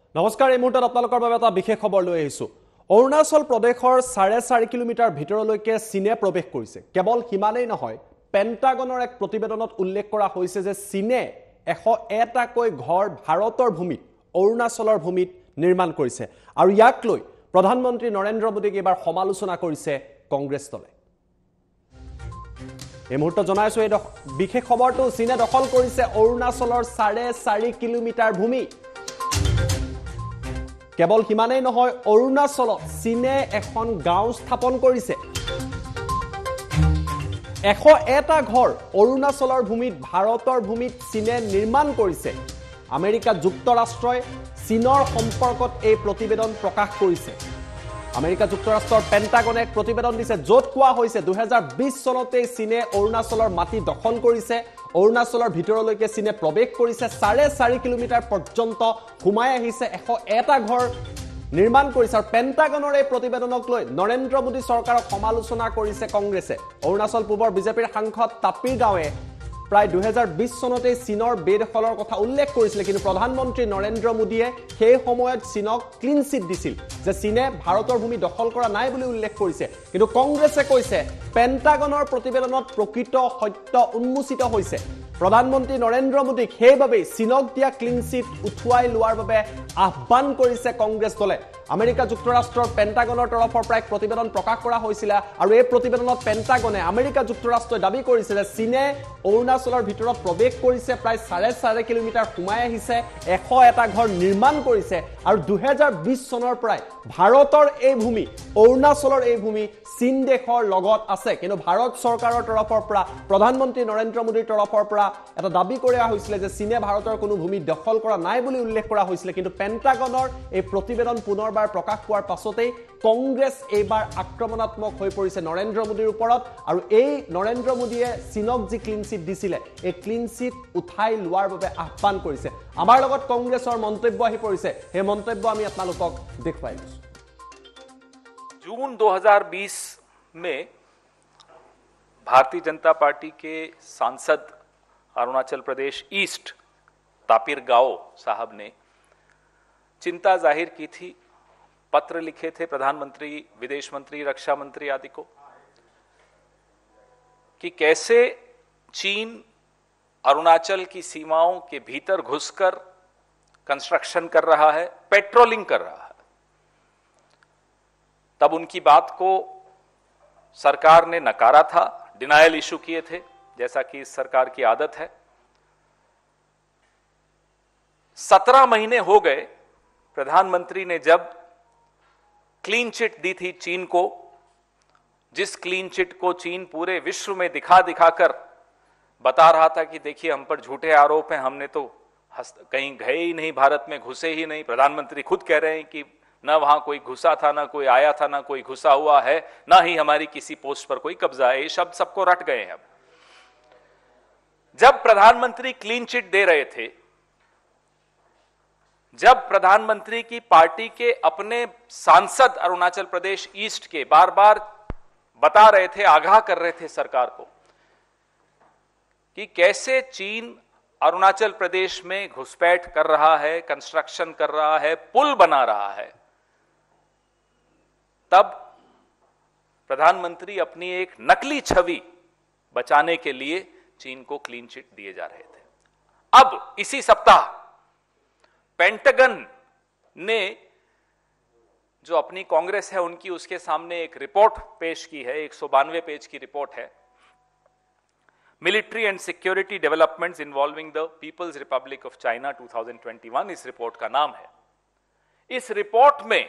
নমস্কাৰ, এই মুহূৰ্তত আপোনালোকৰ বাবে এটা বিশেষ খবৰ লৈ আহিছোঁ। অৰুণাচল প্ৰদেশৰ 4.5 কিলোমিটাৰ ভিতৰলৈকে চীনে প্ৰৱেশ কৰিছে। কেৱল সিমানেই নহয়, পেণ্টাগনৰ এক প্ৰতিবেদনত উল্লেখ কৰা হৈছে যে চীনে 101টাকৈ ঘৰ ভাৰতৰ ভূমিত, অৰুণাচলৰ ভূমিত নিৰ্মাণ কৰিছে। আৰু ইয়াক লৈ প্ৰধানমন্ত্ৰী নৰেন্দ্ৰ মোদীক এবাৰ সমালোচনা কৰিছে কংগ্ৰেছ দলে। এই মুহূৰ্তত জনাইছোঁ এই বিশেষ খবৰটো, চীনে দখল কৰিছে অৰুণাচলৰ 4.5 কিলোমিটাৰ ভূমি। কেৱল সিমানেই নহয়, অৰুণাচলত চীনে এখন গাঁও স্থাপন কৰিছে। 101টা ঘৰ অৰুণাচলৰ ভূমিত, ভাৰতৰ ভূমিত চীনে নিৰ্মাণ কৰিছে। আমেৰিকা যুক্তৰাষ্ট্ৰই চীনৰ সম্পৰ্কত এই প্ৰতিবেদন প্ৰকাশ কৰিছে। আমেৰিকা যুক্তৰাষ্ট্ৰৰ পেণ্টাগনে এক প্ৰতিবেদন দিছে, য'ত কোৱা হৈছে 2020 চনতেই চীনে অৰুণাচলৰ মাটি দখল কৰিছে। অৰুণাচলৰ ভিতৰলৈকে চীনে প্ৰৱেশ কৰিছে, 4.5 কিলোমিটাৰ পৰ্যন্ত সোমাই আহিছে, 101টা ঘৰ নিৰ্মাণ কৰিছে। আৰু পেণ্টাগনৰ এই প্ৰতিবেদনক লৈ নৰেন্দ্ৰ মোদী চৰকাৰক সমালোচনা কৰিছে কংগ্ৰেছে। অৰুণাচল পূবৰ বিজেপিৰ সাংসদ তাপিৰ গাঁৱে প্ৰায় 2020 চনতেই চীনৰ বেদখলৰ কথা উল্লেখ কৰিছিলে, কিন্তু প্ৰধানমন্ত্ৰী নৰেন্দ্ৰ মোদীয়ে সেই সময়ত চীনক ক্লিন চিট দিছিল যে চীনে ভাৰতৰ ভূমি দখল কৰা নাই বুলি উল্লেখ কৰিছে। কিন্তু কংগ্ৰেছে কৈছে পেণ্টাগনৰ প্ৰতিবেদনত প্ৰকৃত সত্য উন্মোচিত হৈছে। প্ৰধানমন্ত্ৰী নৰেন্দ্ৰ মোদীক সেইবাবেই চীনক দিয়া ক্লিন চিট উঠুৱাই লোৱাৰ বাবে আহ্বান কৰিছে কংগ্ৰেছ দলে। আমেৰিকা যুক্তৰাষ্ট্ৰৰ পেণ্টাগনৰ তৰফৰ পৰা এক প্ৰতিবেদন প্ৰকাশ কৰা হৈছিল, আৰু এই প্ৰতিবেদনত পেণ্টাগনে আমেৰিকা যুক্তৰাষ্ট্ৰই দাবী কৰিছে যে চীনে অৰুণাচলৰ ভিতৰত প্ৰৱেশ কৰিছে, প্ৰায় 4.5 কিলোমিটাৰ সোমাই আহিছে, 101টা ঘৰ নিৰ্মাণ কৰিছে। আৰু 2020 চনৰ পৰাই ভাৰতৰ এই ভূমি, অৰুণাচলৰ এই ভূমি চীন দেশৰ লগত আছে। কিন্তু ভাৰত চৰকাৰৰ তৰফৰ পৰা, প্ৰধানমন্ত্ৰী নৰেন্দ্ৰ মোদীৰ তৰফৰ পৰা এটা দাবী কৰা হৈছিলে যে চীনে ভাৰতৰ কোনো ভূমি দখল কৰা নাই বুলি উল্লেখ কৰা হৈছিলে। কিন্তু পেণ্টাগনৰ এই প্ৰতিবেদন পুনৰবাৰ প্ৰকাশ পোৱাৰ পাছতেই কংগ্ৰেছ এইবাৰ আক্ৰমণাত্মক হৈ পৰিছে নৰেন্দ্ৰ মোদীৰ ওপৰত। আৰু এই নৰেন্দ্ৰ মোদীয়ে চীনক যি ক্লিন চিট দিছিলে, এই ক্লিন চিট উঠাই লোৱাৰ বাবে আহ্বান কৰিছে। আমাৰ লগত কংগ্ৰেছৰ মন্তব্য আহি পৰিছে, সেই মন্তব্য আমি আপোনালোকক দেখুৱাই দিছোঁ। जून 2020 में भारतीय जनता पार्टी के सांसद अरुणाचल प्रदेश ईस्ट तापिर गाओ साहब ने चिंता जाहिर की थी, पत्र लिखे थे प्रधानमंत्री, विदेश मंत्री, रक्षा मंत्री आदि को, कि कैसे चीन अरुणाचल की सीमाओं के भीतर घुसकर कंस्ट्रक्शन कर रहा है, पेट्रोलिंग कर रहा है। तब उनकी बात को सरकार ने नकारा था, डिनायल इशू किए थे, जैसा कि इस सरकार की आदत है। 17 महीने हो गए प्रधानमंत्री ने जब क्लीन चिट दी थी चीन को, जिस क्लीन चिट को चीन पूरे विश्व में दिखा दिखाकर बता रहा था कि देखिए हम पर झूठे आरोप हैं, हमने तो कहीं गए ही नहीं, भारत में घुसे ही नहीं। प्रधानमंत्री खुद कह रहे हैं कि ना वहां कोई घुसा था, ना कोई आया था, ना कोई घुसा हुआ है, ना ही हमारी किसी पोस्ट पर कोई कब्जा है। ये शब्द सबको रट गए हैं। अब जब प्रधानमंत्री क्लीन चिट दे रहे थे, जब प्रधानमंत्री की पार्टी के अपने सांसद अरुणाचल प्रदेश ईस्ट के बार बार बता रहे थे, आगाह कर रहे थे सरकार को कि कैसे चीन अरुणाचल प्रदेश में घुसपैठ कर रहा है, कंस्ट्रक्शन कर रहा है, पुल बना रहा है, तब प्रधानमंत्री अपनी एक नकली छवि बचाने के लिए चीन को क्लीन चिट दिए जा रहे थे। अब इसी सप्ताह पेंटागन ने जो अपनी कांग्रेस है उनकी, उसके सामने एक रिपोर्ट पेश की है, 192 पेज की रिपोर्ट है, military and security developments involving the People's Republic of China 2021, इस रिपोर्ट का नाम है। इस रिपोर्ट में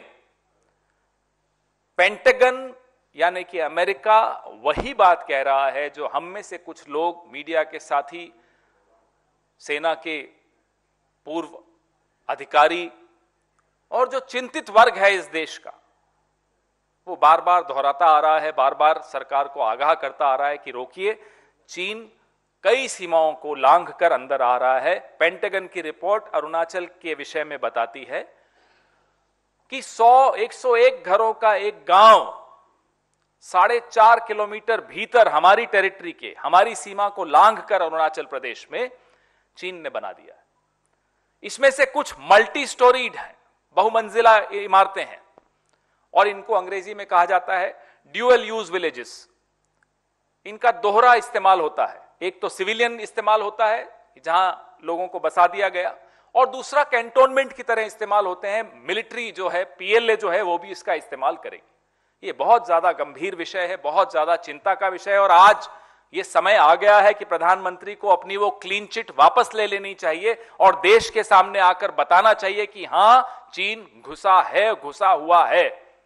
पेंटागन यानी कि अमेरिका वही बात कह रहा है जो हम में से कुछ लोग, मीडिया के साथी, सेना के पूर्व अधिकारी और जो चिंतित वर्ग है इस देश का, वो बार बार दोहराता आ रहा है, बार बार सरकार को आगाह करता आ रहा है कि रोकिए, चीन कई सीमाओं को लांघ कर अंदर आ रहा है। पेंटागन की रिपोर्ट अरुणाचल के विषय में बताती है कि 101 घरों का एक गांव 4.5 किलोमीटर भीतर हमारी टेरिटरी के, हमारी सीमा को लांघ कर अरुणाचल प्रदेश में चीन ने बना दिया है। इसमें से कुछ मल्टी स्टोरीड हैं, बहुमंजिला इमारतें हैं और इनको अंग्रेजी में कहा जाता है ड्यूअल यूज विलेजेस। इनका दोहरा इस्तेमाल होता है, एक तो सिविलियन इस्तेमाल होता है जहां लोगों को बसा दिया गया, और दूसरा कैंटोनमेंट की तरह इस्तेमाल होते हैं। मिलिट्री जो है, पीएलए जो है, वो भी इसका इस्तेमाल करेगी। ये बहुत ज्यादा गंभीर विषय है, बहुत ज्यादा चिंता का विषय है, और आज ये समय आ गया है कि प्रधानमंत्री को अपनी वो क्लीन चिट वापस ले लेनी चाहिए और देश के सामने आकर बताना चाहिए कि हां, चीन घुसा है, घुसा हुआ है।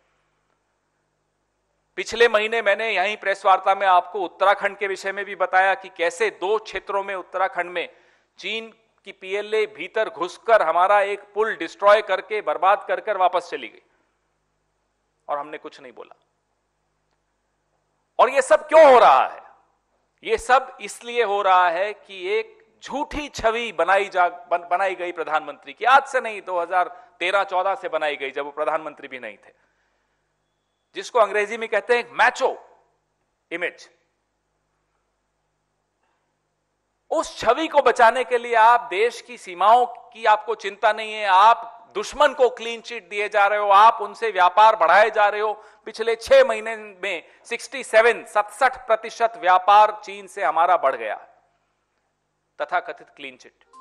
पिछले महीने मैंने यहीं प्रेस वार्ता में आपको उत्तराखंड के विषय में भी बताया कि कैसे 2 क्षेत्रों में उत्तराखंड में चीन की पीएलए भीतर घुसकर हमारा एक पुल डिस्ट्रॉय करके, बर्बाद कर वापस चली गई और हमने कुछ नहीं बोला। और यह सब क्यों हो रहा है? यह सब इसलिए हो रहा है कि एक झूठी छवि बनाई गई प्रधानमंत्री की। आज से नहीं, 2013-14 से बनाई गई, जब वो प्रधानमंत्री भी नहीं थे, जिसको अंग्रेजी में कहते हैं मैचो इमेज। उस छवि को बचाने के लिए आप देश की सीमाओं की आपको चिंता नहीं है, आप दुश्मन को क्लीन चिट दिए जा रहे हो, आप उनसे व्यापार बढ़ाए जा रहे हो। पिछले 6 महीने में 67% व्यापार चीन से हमारा बढ़ गया, तथाकथित क्लीन चिट।